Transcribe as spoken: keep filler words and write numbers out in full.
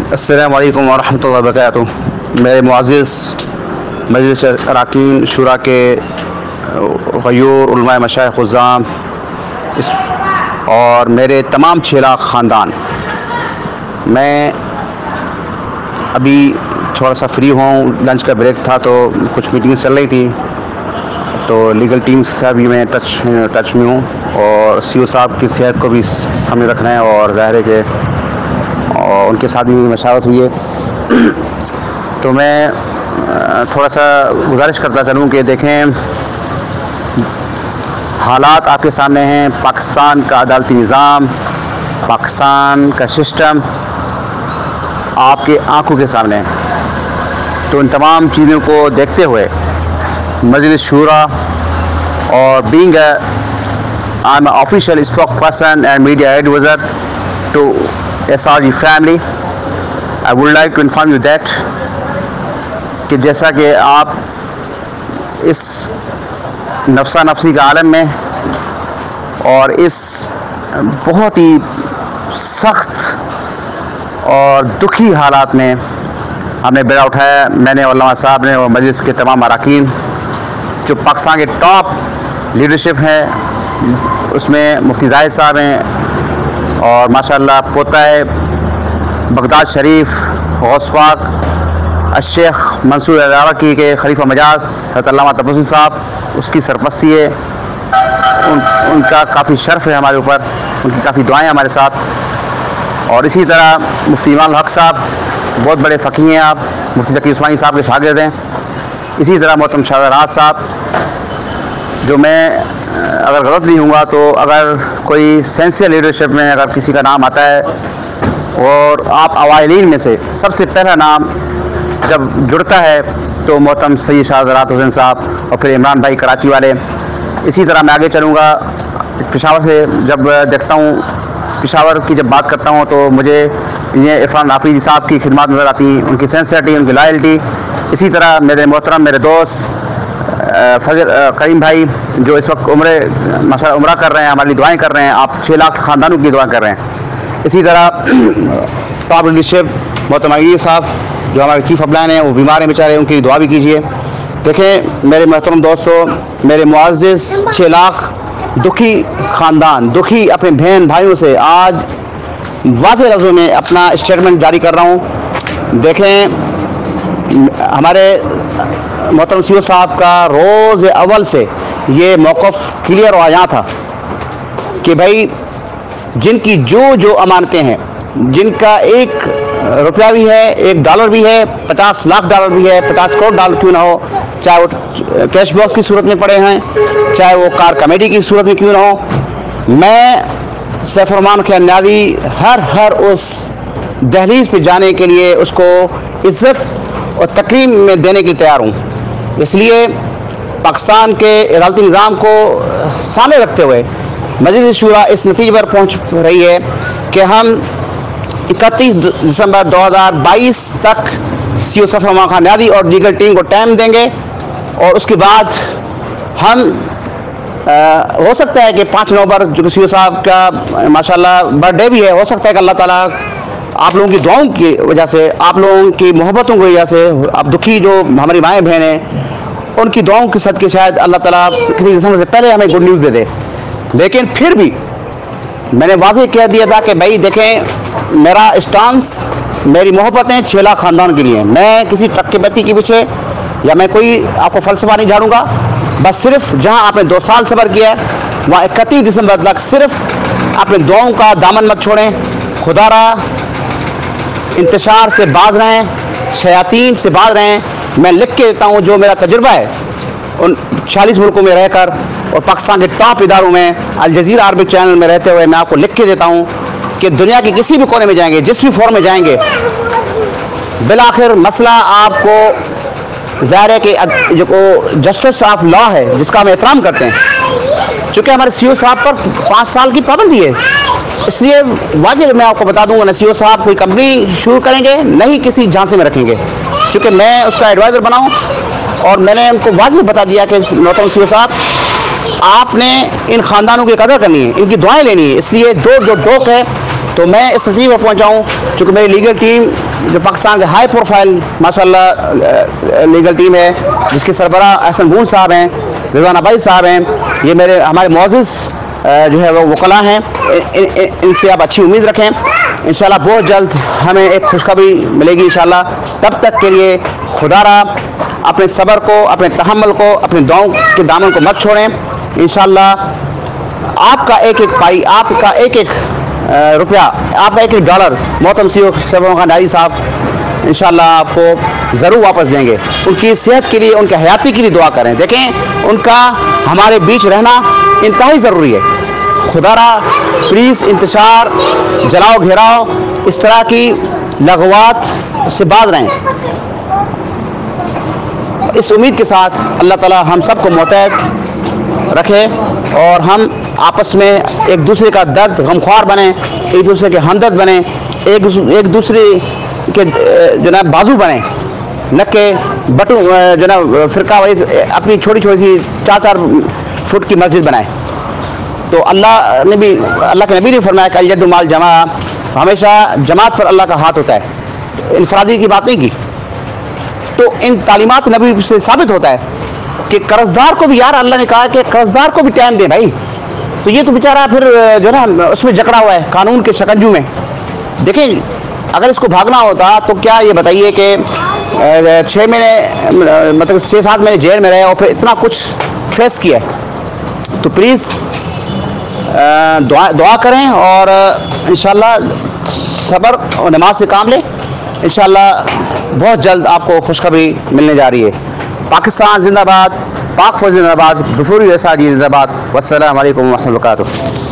अस्सलामु अलैकुम वरहमतुल्लाहि वबरकातुहू। मेरे मुअज़्ज़िज़ मजलिस अरकान शुरा के गयूर उलमाए मशाइख़ ख़ुज़्ज़ाम इस और मेरे तमाम छः लाख ख़ानदान, मैं अभी थोड़ा सा फ्री हुआ हूँ। लंच का ब्रेक था तो कुछ मीटिंग्स चल रही थी, तो लीगल टीम से भी मैं टच टच में हूँ और सी ओ साहब की सेहत को भी सामने रखना है और ज़ाहिर है कि और उनके साथ भी मशावरत हुई है। तो मैं थोड़ा सा गुजारिश करता चलूँ कि देखें, हालात आपके सामने हैं। पाकिस्तान का अदालती निज़ाम, पाकिस्तान का सिस्टम आपके आंखों के सामने है। तो इन तमाम चीज़ों को देखते हुए मजलिस शूरा और being I am official spokesperson and media adviser to S R G family, I would like to inform you that कि जैसा कि आप इस नफ्सा नफसी के आलम में और इस बहुत ही सख्त और दुखी हालात में हमने बेड़ा उठाया, मैंने और उलमा साहब ने और मजलिस के तमाम अरकान जो पाकिस्तान के टॉप लीडरशिप है, उसमें मुफ्ती जाहिद साहब हैं और माशाअल्लाह पोता है बगदाद शरीफ गौस पाक शेख मंसूर अज़ारकी के खलीफा मजाज हज़रत अल्लामा तबस्सुम साहब, उसकी सरपरस्ती है। उन, उनका काफ़ी शर्फ है हमारे ऊपर, उनकी काफ़ी दुआएं हमारे साथ। और इसी तरह मुफ्ती इमाम हक साहब, बहुत बड़े फ़कीह हैं आप, मुफ्ती तकी उस्मानी साहब के शागिर्द हैं। इसी तरह मोहतरम शाहराज साहब, जो मैं अगर गलत नहीं होऊंगा तो अगर कोई सेंसियर लीडरशिप में अगर किसी का नाम आता है और आप अवाइलीन में से सबसे पहला नाम जब जुड़ता है तो मोहतरम सैयद शाहज़रात हुसैन साहब और फिर इमरान भाई कराची वाले। इसी तरह मैं आगे चलूँगा। पेशावर से जब देखता हूँ, पेशावर की जब बात करता हूँ तो मुझे ये इरफान नाफी साहब की खिदमत नज़र आती हैं, उनकी सेंसियरिटी, उनकी लॉयल्टी। इसी तरह मेरे मोहतरम मेरे दोस्त फजल करीम भाई जो इस वक्त उम्र माशा उम्रा कर रहे हैं, हमारी दुआएं कर रहे हैं, आप छः लाख ख़ानदानों की दुआ कर रहे हैं। इसी तरह टॉप लीडरशिप मोहतरम अईद साहब जो हमारे चीफ अपलाइन हैं, वो बीमार हैं बेचारे, उनकी दुआ भी कीजिए। देखें मेरे मोहतरम दोस्तों, मेरे मुअज़्ज़िज़ छः लाख दुखी ख़ानदान, दुखी अपने बहन भाइयों से आज वाज़ेह लफ्ज़ों में अपना स्टेटमेंट जारी कर रहा हूँ। देखें, हमारे मोहतरम सी ओ साहब का रोज़ अव्वल से ये मौक़िफ़ क्लियर और आया था कि भाई जिनकी जो जो अमानतें हैं, जिनका एक रुपया भी है, एक डॉलर भी है, पचास लाख डॉलर भी है, पचास करोड़ डॉलर क्यों ना हो, चाहे वो कैश बॉक्स की सूरत में पड़े हैं, चाहे वो कार कमेटी की सूरत में क्यों ना हो, मैं सैफुर्रहमान खान नियाज़ी हर हर उस दहलीज पे जाने के लिए उसको इज़्ज़त और तकरीम में देने के लिए तैयार हूँ। इसलिए पाकिस्तान के अदालती निज़ाम को सामने रखते हुए मजलिस शूरा इस नतीजे पर पहुँच रही है कि हम इकतीस दिसंबर दो हज़ार बाईस तक सी ओ सैफुर्रहमान खान नियाज़ी और लीगल टीम को टाइम देंगे और उसके बाद हम आ, हो सकता है कि पाँच नवंबर जो सी ओ साहब का माशाल्लाह बर्थडे भी है, हो सकता है कि अल्लाह ताला आप लोगों की दुआओं की वजह से, आप लोगों की मोहब्बतों की वजह से, आप दुखी जो हमारी माएँ बहन हैं उनकी दुआओं के सदके शायद अल्लाह ताला किसी दिसंबर से पहले हमें गुड न्यूज़ दे दे। लेकिन फिर भी मैंने वाज़ेह कह दिया था कि भाई देखें, मेरा स्टांस, मेरी मोहब्बतें छः लाख ख़ानदान के लिए। मैं किसी टक्केबत्ती के पीछे या मैं कोई आपको फ़लसफ़ा नहीं झाड़ूंगा। बस सिर्फ जहां आपने दो साल सब्र किया है वहाँ इकतीस दिसंबर तक सिर्फ अपने दुआओं का दामन मत छोड़ें। खुदारा इंतशार से बाज रहें, शयातीन से बाज रहें। मैं लिख के देता हूँ जो मेरा तजुर्बा है उन चालीस मुल्कों में रहकर और पाकिस्तान के टॉप इदारों में अल जज़ीरा अरबिक चैनल में रहते हुए मैं आपको लिख के देता हूँ कि दुनिया के किसी भी कोने में जाएंगे, जिस भी फॉर्म में जाएंगे, बिलाखिर मसला आपको ज़ाहिर है कि जो जस्टिस ऑफ लॉ है जिसका हम एहतराम करते हैं, चूँकि हमारे सी ओ साहब पर पाँच साल की पाबंदी है, इसलिए वाजिब मैं आपको बता दूंगा, न सी ओ साहब कोई कंपनी शुरू करेंगे, नहीं किसी झांसे में रखेंगे। चूँकि मैं उसका एडवाइज़र बनाऊँ और मैंने उनको वाजिब बता दिया कि मोहतरम सी ओ साहब, आपने इन ख़ानदानों की कदर करनी है, इनकी दुआएं लेनी है। इसलिए दो जो डोक है तो मैं इस नतीजे पर पहुँचा हूँ, चूँकि मेरी लीगल टीम जो पाकिस्तान के हाई प्रोफाइल माशाल्लाह लीगल टीम है, जिसके सरबराह अहसन बून साहब हैं, रिजवाना भाई साहब हैं, ये मेरे हमारे मोअज़्ज़िज़ जो है वो वकला हैं, इनसे आप अच्छी उम्मीद रखें। इंशाल्लाह बहुत जल्द हमें एक खुशखबरी मिलेगी इंशाल्लाह। तब तक के लिए खुदारा अपने सब्र को, अपने तहम्मुल को, अपने दुआओं के दामन को मत छोड़ें। इंशाल्लाह आपका एक एक पाई, आपका एक एक रुपया, आपका एक एक डॉलर मोहतरम सी ओ खान नारी साहब इंशाल्लाह आपको ज़रूर वापस देंगे। उनकी सेहत के लिए, उनके हयाती के लिए दुआ करें। देखें, उनका हमारे बीच रहना इंतहाई ज़रूरी है। खुदारा प्लीज़ इंतशार, जलाओ घेराओ, इस तरह की लगवात से बाज रहें। इस उम्मीद के साथ अल्लाह ताला हम सबको मुतहद रखे और हम आपस में एक दूसरे का दर्द गमख्वार बने, एक दूसरे के हमदर्द बने, एक एक दूसरे के जो ना बाजू बने, न के बटू जो ना फिरका वाली अपनी छोटी छोटी सी चार चार फुट की मस्जिद बनाए। तो अल्लाह ने भी, अल्लाह के नबी ने फरमाया कि अल-यदु माल जमा, हमेशा जमात पर अल्लाह का हाथ होता है, इनफरादी की बात नहीं की। तो इन तालीमात नबी से साबित होता है कि कर्जदार को भी, यार अल्लाह ने कहा कि कर्जदार को भी टाइम दे भाई। तो ये तो बेचारा फिर जो है ना उसमें जकड़ा हुआ है कानून के शकंजू में। देखिए, अगर इसको भागना होता तो क्या, ये बताइए कि छः महीने मतलब छः सात महीने जेल में रहे और फिर इतना कुछ फेस किया। तो प्लीज़ दुआ दुआ करें और इंशाल्लाह सब्र और नमाज से काम लें। इंशाल्लाह बहुत जल्द आपको खुशखबरी मिलने जा रही है। पाकिस्तान जिंदाबाद, पाक फौज जिंदाबाद, गफूरी रसा जिंदाबाद। वस्सलामु अलैकुम व रहमतुल्लाहि व बरकातुहू।